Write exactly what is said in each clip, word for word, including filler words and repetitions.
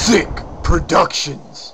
Sick Productions.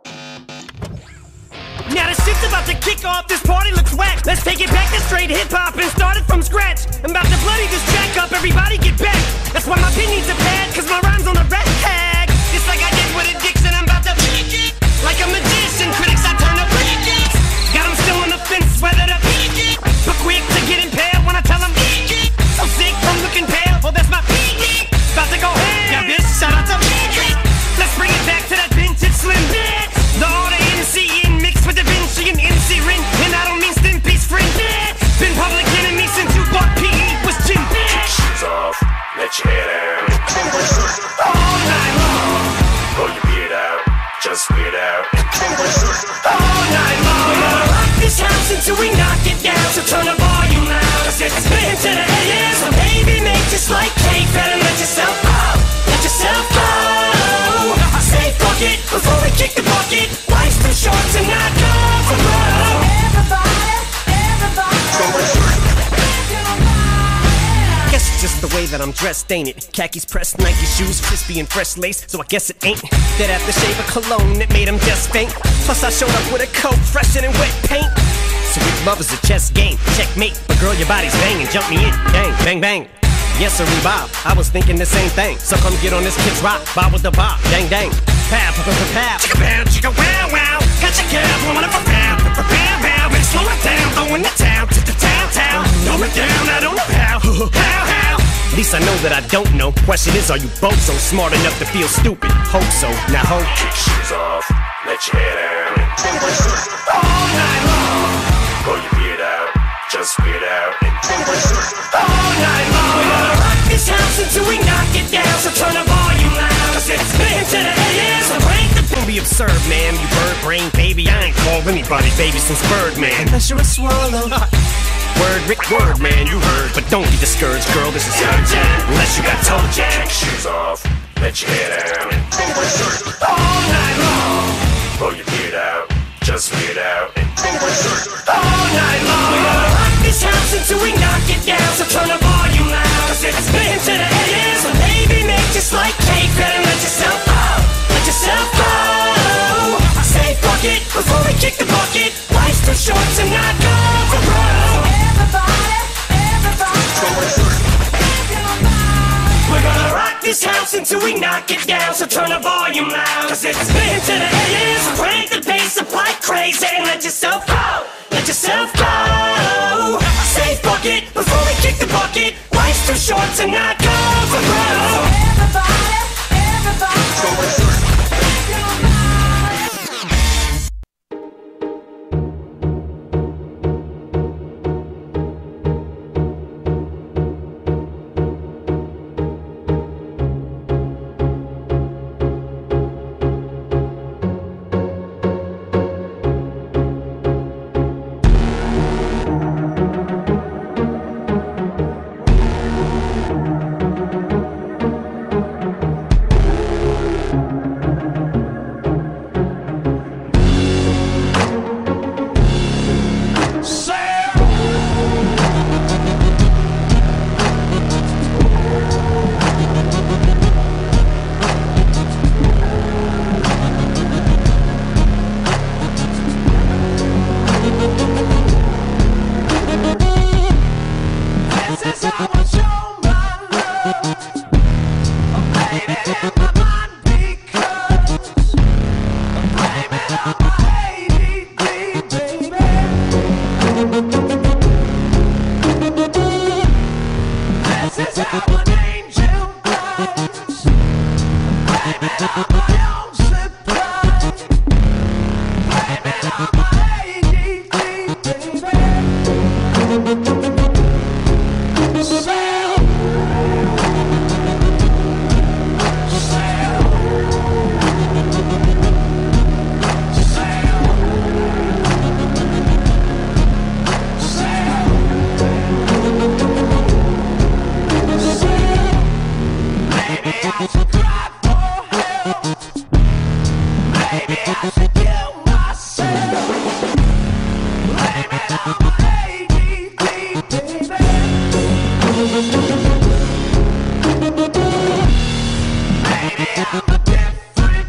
Now the shit's about to kick off, this party looks whack. Let's take it back to straight hip-hop and start it from scratch. I'm about to bloody this track up, everybody get back. That's why my pin needs a pad, cause my rhyme's on the red tag. Just like I did with addiction, I'm about to peak it. Like a magician, critics I turn up it. Got them still on the fence, whether to peak it. But quick to get impaled when I tell them peak it. So sick from looking pale, oh that's my peak it. About to go ham, yeah bitch, shout out to peak it. Let's bring it back to that vintage slim bitch. The order M C in mixed with Da Vinci and M C Rin. And I don't mean Stimpy's friend, bitch. Been public enemy since you thought P E was Jim, bitch. Kick shoes off, let your head out. All night long. Pull your beard out, just weird out. All night long. We're gonna rock this house until we knock it down. So turn the volume loud, cause it's been to the A M. So baby, make just like cake, better let yourself go. Let yourself go. Say fuck it before we kick the bucket. Life's too short to not go for broke. Everybody, everybody. Guess it's just the way that I'm dressed, ain't it? Khakis pressed, Nike shoes, crispy and fresh lace. So I guess it ain't that aftershave of cologne that made him just faint. Plus I showed up with a coat fresher than wet paint. So if love is a chess game, checkmate. But girl, your body's banging, jump me in, bang, bang, bang. Yes, sir, Bob. I was thinking the same thing. So come get on this kid's rock, bob with the bob, dang, dang. Pow, pow, pow, pow. Chicka pow, chicka wow, wow. Got your girl, woman up a pow, pow, pow, pow. And slow it down, going to town, to the town, town. Throw it down, I don't know how, how, how. At least I know that I don't know. Question is, are you both so smart enough to feel stupid? Hope so, now hope. Kick shoes off, let your head out. All night long. Pull your beard out, just weird out. All night long. We're gonna rock this house until we knock it down. So turn the volume loud, cause it's been to the A M. So break the don't be absurd, man. You bird brain baby. I ain't called anybody baby since Birdman. Unless you're a swallow. Word, Rick, word, man, you heard. But don't be discouraged, girl, this is urgent. Unless you got toe jam. Kick shoes off, let your head out. All night long. Pull your beard out, just weird out. All night long. We're gonna rock this house until we knock it down. So turn the volume loud, cause it's been to the A M. So baby, make just like cake, better let yourself go. Let yourself go. I say fuck it before we kick the bucket. Life's too short to not go for broke. We're gonna rock this house until we knock it down. So turn the volume loud, cause it's been to the A M. So crank the bass up like crazy and let yourself go. Let yourself go. Say fuck it before we kick the bucket. Life's too short to not go for broke. Everybody, everybody. Maybe I'm a different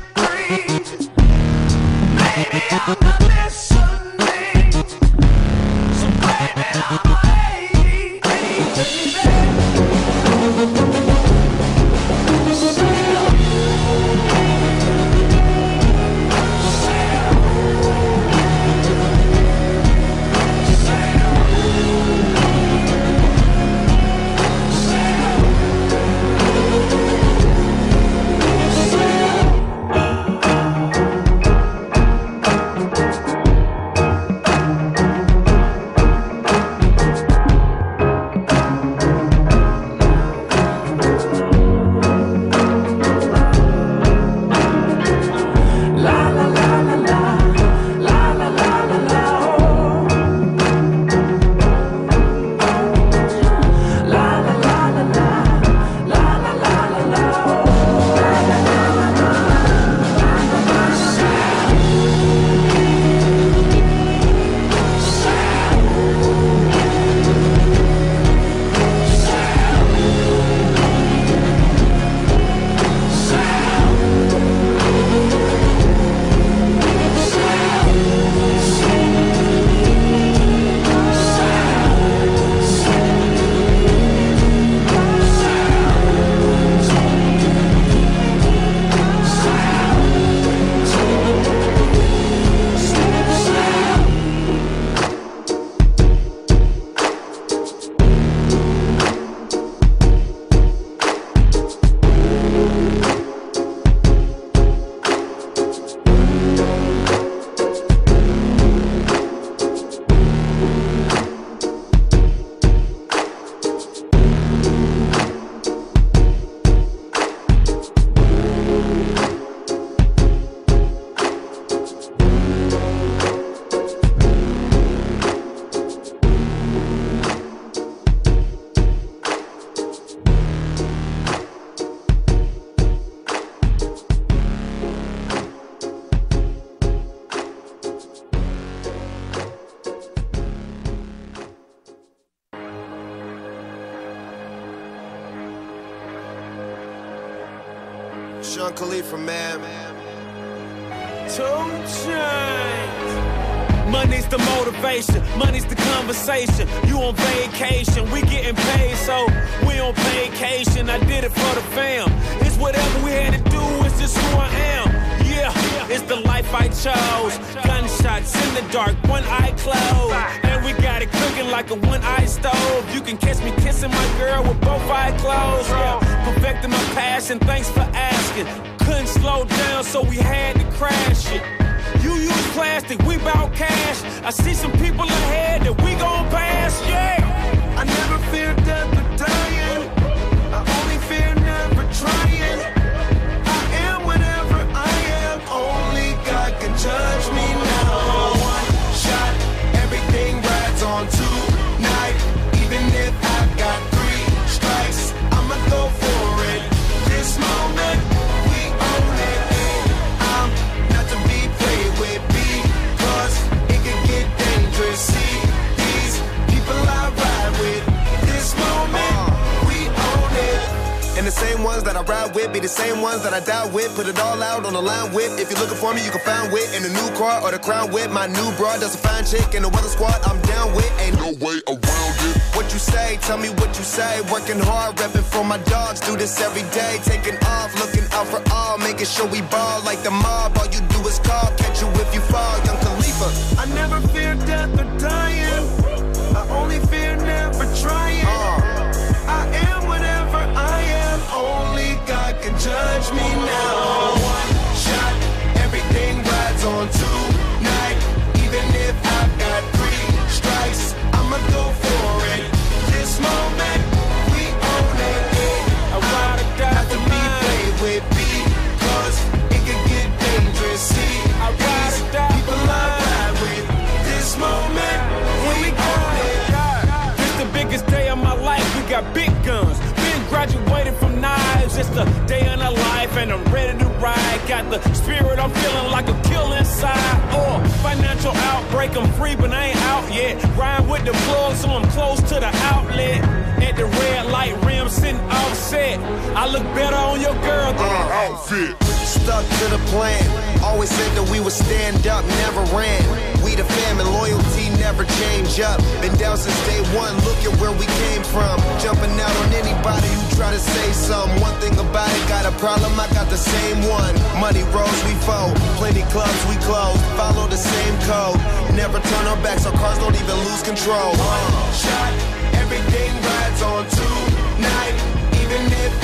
Sean Khalifa, man. Two Chainz. Money's the motivation, money's the conversation. You on vacation, we getting paid, so we on vacation. I did it for the fam. It's whatever we had to do, it's just who I am. Yeah, it's the life I chose. Gunshots in the dark, one eye closed. And we got it cooking like a one-eye stove. You can catch me kissing my girl with both eyes closed. Yeah, perfecting my passion, thanks for asking. Couldn't slow down, so we had to crash it. You use plastic, we bout cash. I see some people ahead that we gon' pass, yeah. I never fear death or dying. I only fear never trying. I am whatever I am. Only God can judge me now. One shot, everything rides on tonight. Even if I got three strikes, I'ma go for it. This moment, we own it. I'm not to be played with, because it can get dangerous. See, these people I ride with. This moment, we own it. And the same ones that I ride with be the same ones that I die with. Put it all out on the line with. If you're looking for me, you can find wit in the new car or the crown with. My new broad does a fine chick in the weather squad. I'm down with. Ain't no way around it. What you say? Tell me what you say. Working hard, repping for my dogs. Do this every day. Taking off, looking out for all. Making sure we ball like the mob. All you do is call. Catch you if you fall. Young Khalifa. I never fear death or dying. I only fear never trying. Uh. I am whatever I am. Only God can judge me now. One shot, everything rides on tonight. Even if I've got three strikes, I'ma go for it. This moment, we own it. I ride or die. Not to be played with, because it can get dangerous. See, I ride or die. People I ride with. This moment, we own it. This the biggest day of my life. We got big guns. Been graduated from knives. It's the day in a life, and I'm ready to ride. Got the spirit, I'm feeling like a kill inside. Or financial outbreak, I'm free, but I ain't out yet. Ride with the plug, so I'm close to the outlet. At the red light rim, sitting offset. I look better on your girl than an outfit. Stuck to the plan. Always said that we would stand up, never ran. We the fam and loyalty never change up. Been down since day one, look at where we came from. Jumping out on anybody who try to say something. One thing about it, got a problem, I got the same one. Money rolls, we fold. Plenty clubs, we close. Follow the same code. Never turn our backs, our cars don't even lose control. One shot, everything rides on tonight. Even if